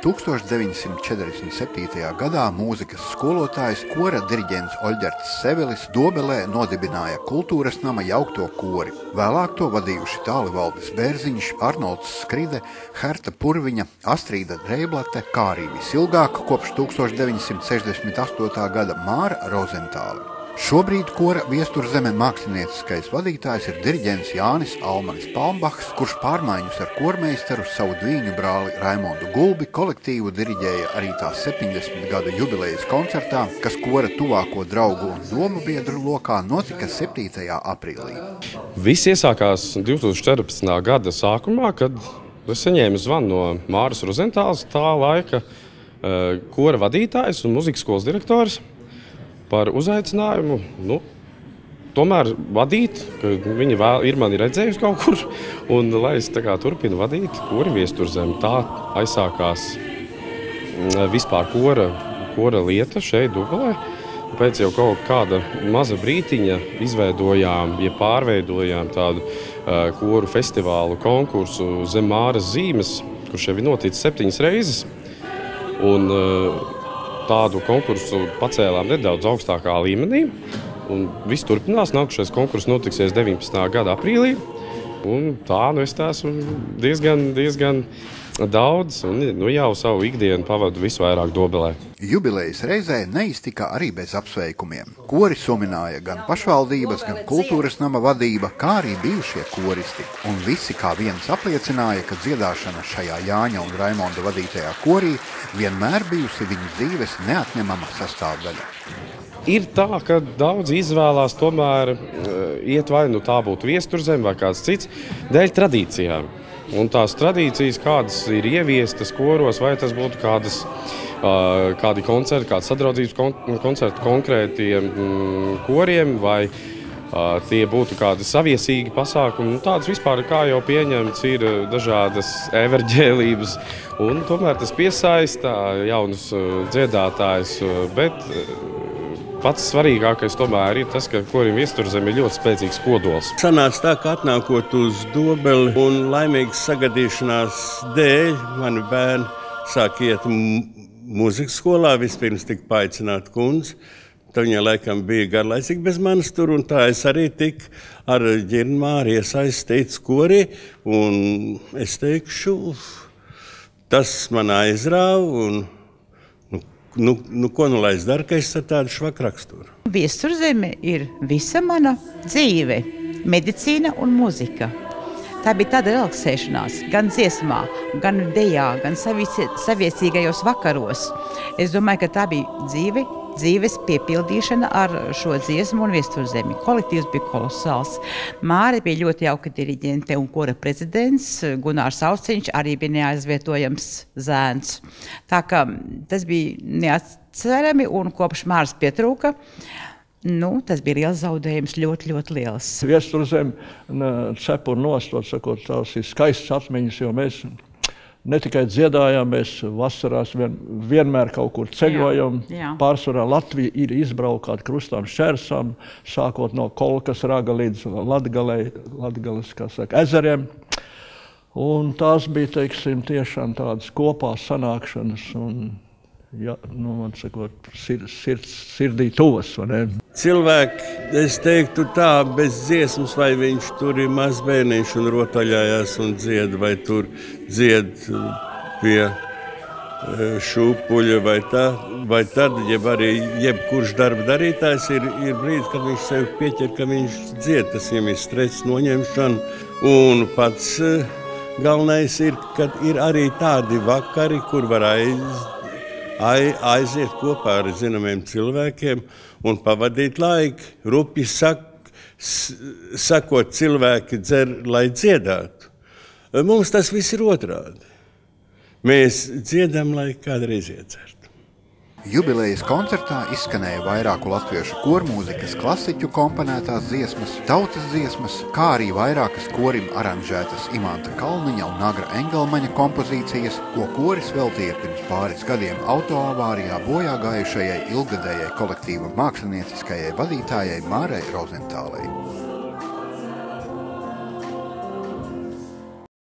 1947. gadā mūzikas skolotājs, kora diriģents Oļģerts Sevilis Dobelē nodibināja kultūras nama jaukto kori. Vēlāk to vadījuši Tālivaldis Bērziņš, Arnolds Skride, Herta Purviņa, Astrīda Dreiblate, kā arī visilgāk kopš 1968. gada Māra Rozentāle. Šobrīd kora Viesturzeme mākslinieckais vadītājs ir diriģents Jānis Almanis Palmbachs, kurš pārmaiņus ar kormeistaru savu dvīņu brāli Raimondu Gulbi kolektīvu diriģēja arī tās 70 gadu jubilejas koncertā, kas kora tuvāko draugu un domu biedru lokā notika 7. aprīlī. Viss iesākās 2014. gada sākumā, kad es saņēmu zvanu no Māras Rozentāles, tā laika kora vadītājs un muzikas skolas direktors, par uzaicinājumu, tomēr vadīt, ka viņa ir mani redzējusi kaut kur, un lai es turpinu vadīt kori Viesturzemi. Tā aizsākās vispār kora lieta šeit Dobelē. Pēc jau kaut kāda maza brītiņa izveidojām, pārveidojām tādu koru festivālu konkursu zem Māras zīmes, kurš jau ir noticis 7 reizes. Un tādu konkursu pacēlām nedaudz augstākā līmenī. Un viss turpinās. Nākušais konkurss notiksies 19. gada aprīlī. Un tā es esmu diezgan daudz un jau savu ikdienu pavadu visvairāk Dobelē. Jubilejas reizē neiztika arī bez apsveikumiem. Kori sumināja gan pašvaldības, gan kultūras nama vadība, kā arī bijušie koristi. Un visi kā viens apliecināja, ka dziedāšana šajā Jāņa un Raimonda vadītajā korī vienmēr bijusi viņu dzīves neatņemama sastāvdaļa. Ir tā, ka daudz izvēlās tomēr iet vai tā būtu Viesturzeme vai kāds cits, dēļ tradīcijām. Un tās tradīcijas, kādas ir ieviestas koros, vai tas būtu kādi koncerti, kādi sadraudzības koncerti konkrētiem koriem, vai tie būtu kādi saviesīgi pasākumi. Tādas vispār, kā jau pieņemts, ir dažādas everģēlības, un tomēr tas piesaista jaunus dziedātājus, bet pats svarīgākais tomēr ir tas, ka korim Viesturzeme ir ļoti spēcīgs kodols. Sanāca tā, ka atnākot uz Dobeli un laimīgas sagadīšanās dēļ, mani bērni sāk iet mūzikas skolā, vispirms tika paaicināta kundze. Tad viņa laikam bija garlaicīgi bez manis tur, un tā es arī tik ar Ģirnmāru iesaistīts korī, un es teikšu, tas man aizrāva, un ko lai es daru, ka es ar tādu švaku raksturu? Viesturzeme ir visa mana dzīve, medicīna un muzika. Tā bija tāda relaksēšanās, gan dziesmā, gan dejā, gan saviesīgajos vakaros. Es domāju, ka tā bija dzīves piepildīšana ar šo dziesmu un Viesturzemi. Kolektīvs bija kolosāls. Māra bija ļoti jauka diriģente un kora prezidents. Gunārs Auciņš arī bija neaizvietojams zēns. Tā kā tas bija neatcerami un kopš Māras pietrūka, tas bija liels zaudējums, ļoti, ļoti liels. Viesturzeme cepur nostot, sakot, tās ir skaistas atmiņas, jo mēs ne tikai dziedājām, mēs vasarās vienmēr kaut kur ceļojam. Pārsvarā Latvija ir izbraukāta krustām šķērsām, sākot no Kolkas raga līdz Latgales, ezeriem. Un tās bija, teiksim, tiešām tādas kopā sanākšanas un, man sakot, sirdī tuvas, vai ne? Cilvēki, es teiktu tā, bez dziesmas, vai viņš tur ir mazbērniņš un rotaļājās un dzied, vai tur dzied pie šūpuļa, vai tad, arī jebkurš darba darītājs ir brīdis, kad viņš sev pieķer, ka viņš dzied, tas viņam ir stress noņemšana, un pats galvenais ir, kad ir arī tādi vakari, kur var aiziet kopā ar zināmiem cilvēkiem un pavadīt laiku. Rupi sakot, cilvēki dzer, lai dziedātu. Mums tas viss ir otrādi. Mēs dziedam, lai kādreiz iedzertu. Jubilejas koncertā izskanēja vairāku latviešu kormūzikas klasiķu komponētās dziesmas, tautas dziesmas, kā arī vairākas korim aranžētas Imanta Kalniņa un Agra Engelmaņa kompozīcijas, ko koris veltīja pirms pāris gadiem autoavārijā bojā gājušajai ilgadējai kolektīva mākslinieckajai vadītājai Mārai Rozentālei.